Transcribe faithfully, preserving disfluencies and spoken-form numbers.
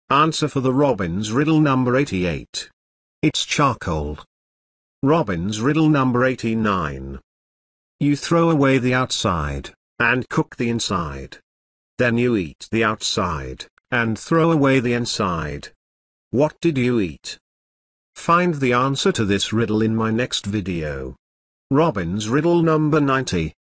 Answer for the Robin's riddle number eighty-eight. It's charcoal. Robin's riddle number eighty-nine. You throw away the outside, and cook the inside. Then you eat the outside, and throw away the inside. What did you eat? Find the answer to this riddle in my next video. Robin's riddle number ninety.